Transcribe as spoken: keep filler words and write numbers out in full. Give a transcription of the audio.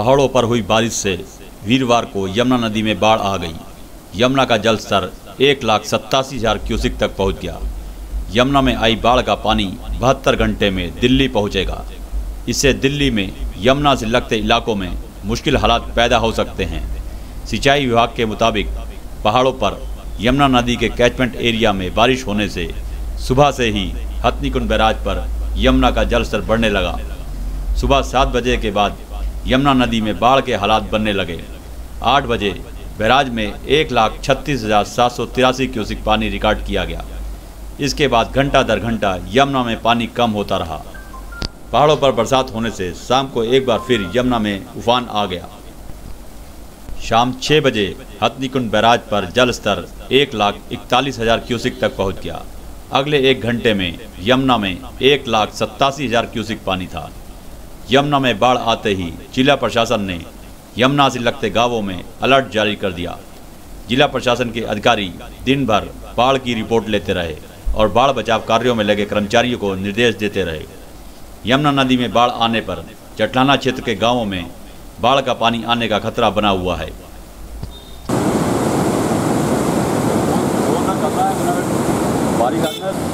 पहाड़ों पर हुई बारिश से वीरवार को यमुना नदी में बाढ़ आ गई। यमुना का जल स्तर एक लाख सत्तासी हजार क्यूसिक तक पहुंच गया। यमुना में आई बाढ़ का पानी बहत्तर घंटे में दिल्ली पहुंचेगा। इससे दिल्ली में यमुना से लगते इलाकों में मुश्किल हालात पैदा हो सकते हैं। सिंचाई विभाग के मुताबिक पहाड़ों पर यमुना नदी के कैचमेंट एरिया में बारिश होने से सुबह से ही हथनीकुंड बैराज पर यमुना का जल स्तर बढ़ने लगा। सुबह सात बजे के बाद यमुना नदी में बाढ़ के हालात बनने लगे। आठ बजे बैराज में एक लाख छत्तीस हजार सात सौ तिरासी क्यूसिक पानी रिकॉर्ड किया गया। इसके बाद घंटा दर घंटा यमुना में पानी कम होता रहा। पहाड़ों पर बरसात होने से शाम को एक बार फिर यमुना में उफान आ गया। शाम छः बजे हथनीकुंड बैराज पर जल स्तर एक लाख इकतालीस हजार क्यूसिक तक पहुंच गया। अगले एक घंटे में यमुना में एक लाख सत्तासी हजार क्यूसिक पानी था। यमुना में बाढ़ आते ही जिला प्रशासन ने यमुना से लगते गांवों में अलर्ट जारी कर दिया। जिला प्रशासन के अधिकारी दिन भर बाढ़ की रिपोर्ट लेते रहे और बाढ़ बचाव कार्यों में लगे कर्मचारियों को निर्देश देते रहे। यमुना नदी में बाढ़ आने पर चटलाना क्षेत्र के गांवों में बाढ़ का पानी आने का खतरा बना हुआ है। बारिश